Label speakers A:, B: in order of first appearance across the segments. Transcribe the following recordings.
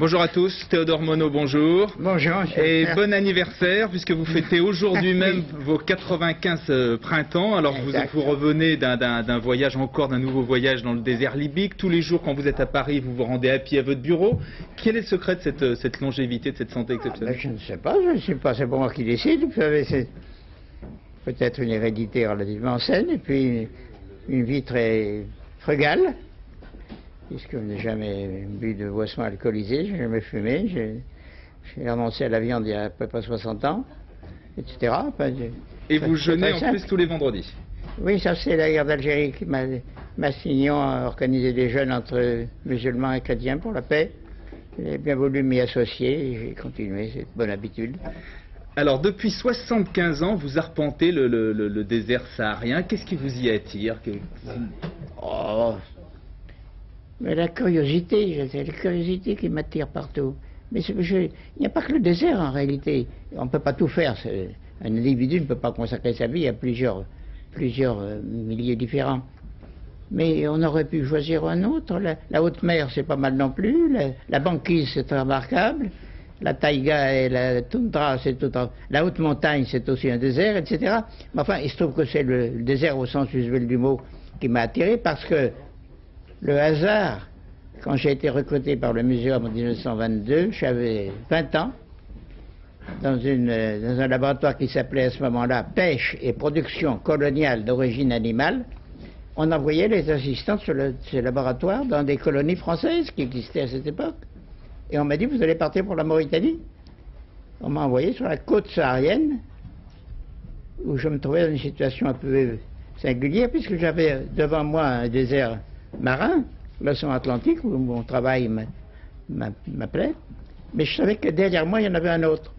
A: Bonjour à tous, Théodore Monod, bonjour.
B: Bonjour.
A: Et bon anniversaire, puisque vous fêtez aujourd'hui même vos 95 printemps. Alors vous revenez d'un voyage, encore d'un nouveau voyage dans le désert libyque. Tous les jours, quand vous êtes à Paris, vous vous rendez à pied à votre bureau. Quel est le secret de cette longévité, de cette santé exceptionnelle?
B: Je ne sais pas, c'est pas moi qui décide. C'est peut-être une hérédité relativement saine, et puis une vie très frugale. Puisque je n'ai jamais bu de boisson alcoolisée, je n'ai jamais fumé, j'ai renoncé à la viande il y a à peu près 60 ans, etc. Enfin,
A: et vous jeûnez en plus tous les vendredis? Oui,
B: ça c'est la guerre d'Algérie qui Massignon a organisé des jeûnes entre musulmans et chrétiens pour la paix. J'ai bien voulu m'y associer et j'ai continué, c'est une bonne habitude.
A: Alors depuis 75 ans, vous arpentez le désert saharien, qu'est-ce qui vous y attire?
B: Mais la curiosité, c'est la curiosité qui m'attire partout. Mais il n'y a pas que le désert en réalité. On ne peut pas tout faire. Un individu ne peut pas consacrer sa vie à plusieurs milieux différents. Mais on aurait pu choisir un autre. La haute mer, c'est pas mal non plus. La banquise, c'est très remarquable. La taïga et la toundra, c'est tout. La haute montagne, c'est aussi un désert, etc. Mais enfin, il se trouve que c'est le désert au sens usuel du mot qui m'a attiré parce que le hasard, quand j'ai été recruté par le muséum en 1922, j'avais 20 ans, dans un laboratoire qui s'appelait à ce moment-là Pêche et production coloniale d'origine animale. On envoyait les assistants sur ce laboratoire dans des colonies françaises qui existaient à cette époque. Et on m'a dit, vous allez partir pour la Mauritanie. On m'a envoyé sur la côte saharienne, où je me trouvais dans une situation un peu singulière, puisque j'avais devant moi un désert marin, l'océan Atlantique, où mon travail m'appelait, mais je savais que derrière moi, il y en avait un autre,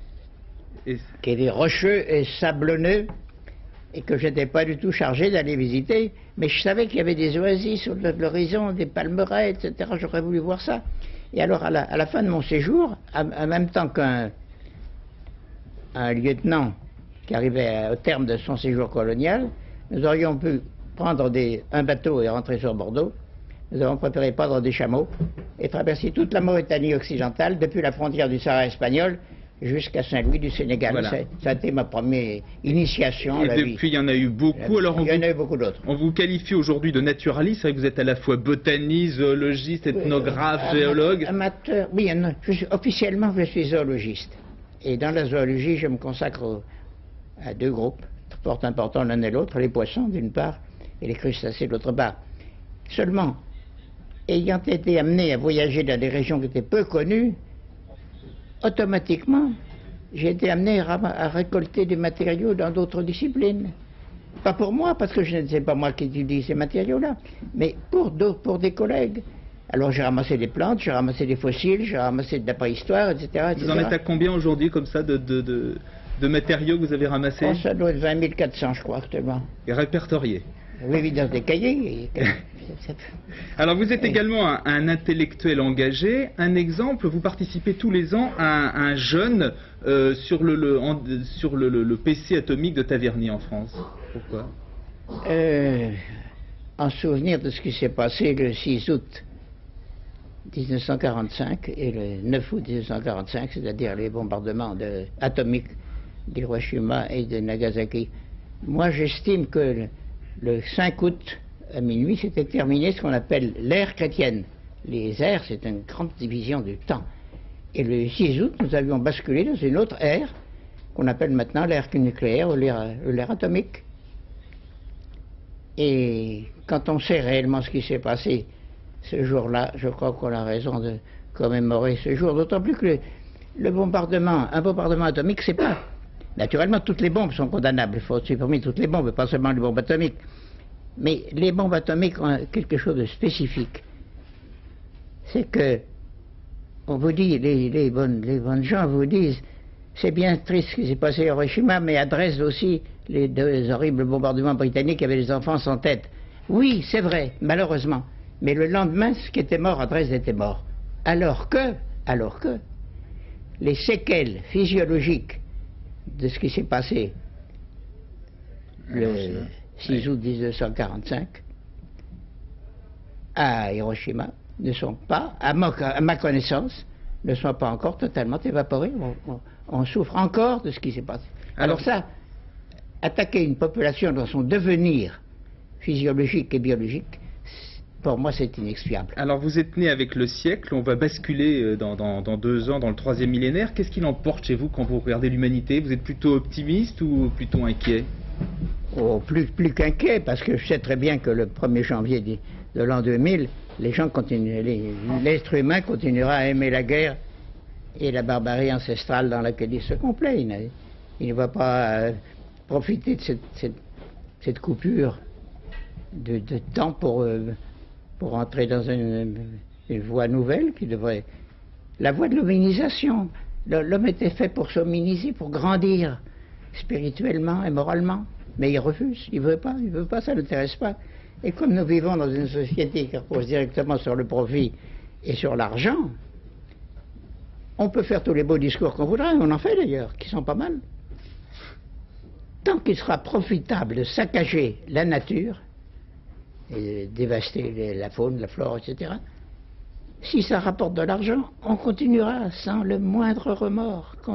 B: qui était rocheux et sablonneux, et que je n'étais pas du tout chargé d'aller visiter, mais je savais qu'il y avait des oasis sur l'horizon, des palmeraies, etc. J'aurais voulu voir ça. Et alors, à la fin de mon séjour, en même temps qu'un lieutenant qui arrivait au terme de son séjour colonial, nous aurions pu prendre un bateau et rentrer sur Bordeaux. Nous avons préféré prendre des chameaux et traverser toute la Mauritanie occidentale, depuis la frontière du Sahara espagnol jusqu'à Saint-Louis du Sénégal. Voilà. Ça a été ma première initiation.
A: Et depuis, il y en a eu beaucoup. Alors,
B: il y en a eu beaucoup d'autres.
A: On vous qualifie aujourd'hui de naturaliste. C'est vrai que vous êtes à la fois botaniste, zoologiste, ethnographe, géologue.
B: Amateur. Oui, officiellement, je suis zoologiste. Et dans la zoologie, je me consacre à deux groupes, fort importants l'un et l'autre, les poissons d'une part, et les crustacés d'autre part. Seulement, ayant été amené à voyager dans des régions qui étaient peu connues, automatiquement, j'ai été amené à récolter des matériaux dans d'autres disciplines. Pas pour moi, parce que ce n'est pas moi qui étudie ces matériaux-là, mais pour des collègues. Alors j'ai ramassé des plantes, j'ai ramassé des fossiles, j'ai ramassé de la préhistoire, etc.
A: Vous en êtes à combien aujourd'hui, comme ça, de matériaux que vous avez ramassés?
B: Ça doit être 20 400, je crois, actuellement.
A: Et répertoriés?
B: Oui, dans des cahiers.
A: Alors vous êtes également un intellectuel engagé. Un exemple, vous participez tous les ans à un jeûne sur le PC atomique de Taverny en France. Pourquoi?
B: En souvenir de ce qui s'est passé le 6 août 1945 et le 9 août 1945, c'est-à-dire les bombardements atomiques d'Hiroshima et de Nagasaki. Moi, j'estime que le 5 août à minuit, c'était terminé ce qu'on appelle l'ère chrétienne. Les ères, c'est une grande division du temps. Et le 6 août, nous avions basculé dans une autre ère, qu'on appelle maintenant l'ère nucléaire ou l'ère atomique. Et quand on sait réellement ce qui s'est passé ce jour-là, je crois qu'on a raison de commémorer ce jour. D'autant plus que un bombardement atomique, c'est pas... Naturellement, toutes les bombes sont condamnables. Il faut supprimer toutes les bombes, pas seulement les bombes atomiques. Mais les bombes atomiques ont quelque chose de spécifique. C'est que, on vous dit, les bonnes gens vous disent, c'est bien triste ce qui s'est passé à Hiroshima, mais à Dresde aussi, les deux horribles bombardements britanniques avaient les enfants sans tête. Oui, c'est vrai, malheureusement. Mais le lendemain, ce qui était mort à Dresde était mort. Alors que, les séquelles physiologiques de ce qui s'est passé le 6 août 1945 à Hiroshima ne sont pas, à ma connaissance, ne soit pas encore totalement évaporé. On souffre encore de ce qui s'est passé. Alors ça, attaquer une population dans son devenir physiologique et biologique, pour moi, c'est inexpiable.
A: Alors, vous êtes né avec le siècle, on va basculer dans 2 ans, dans le 3e millénaire. Qu'est-ce qui l'emporte chez vous quand vous regardez l'humanité? Vous êtes plutôt optimiste ou plutôt inquiet?
B: Oh, plus qu'inquiet, parce que je sais très bien que le 1er janvier de l'an 2000, l'être humain continuera à aimer la guerre et la barbarie ancestrale dans laquelle il se complaît. Il ne va pas profiter de cette coupure de temps pour entrer dans une voie nouvelle qui devrait... La voie de l'hominisation. L'homme était fait pour s'hominiser, pour grandir spirituellement et moralement. Mais il refuse, il veut pas, ça ne l'intéresse pas. Et comme nous vivons dans une société qui repose directement sur le profit et sur l'argent, on peut faire tous les beaux discours qu'on voudra, on en fait d'ailleurs, qui sont pas mal. Tant qu'il sera profitable de saccager la nature, et dévaster la faune, la flore, etc. Si ça rapporte de l'argent, on continuera sans le moindre remords, qu'on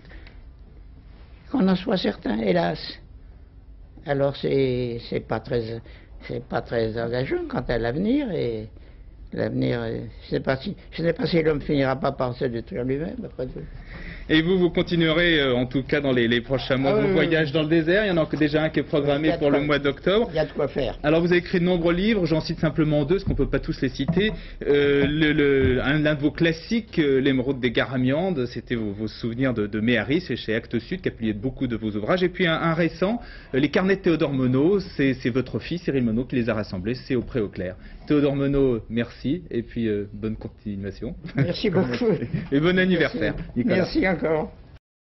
B: en soit certain, hélas. Alors c'est pas très engageant quant à l'avenir, et l'avenir, je ne sais pas si l'homme finira pas par se détruire lui-même, après tout.
A: Et vous continuerez, en tout cas dans les prochains mois, vos voyages dans le désert. Il y en a déjà un qui est programmé pour le mois d'octobre.
B: Il y a de quoi faire.
A: Alors vous avez écrit de nombreux livres, j'en cite simplement 2, parce qu'on ne peut pas tous les citer. L'un de vos classiques, L'émeraude des Garamiandes, c'était vos souvenirs de Méharis, c'est chez Actes Sud, qui a publié beaucoup de vos ouvrages. Et puis un récent, Les carnets de Théodore Monod, c'est votre fils, Cyril Monod, qui les a rassemblés, c'est au Pré-au-Clair. Théodore Monod, merci, et puis bonne continuation.
B: Merci beaucoup.
A: Et bon anniversaire, Nicolas.
B: Merci encore.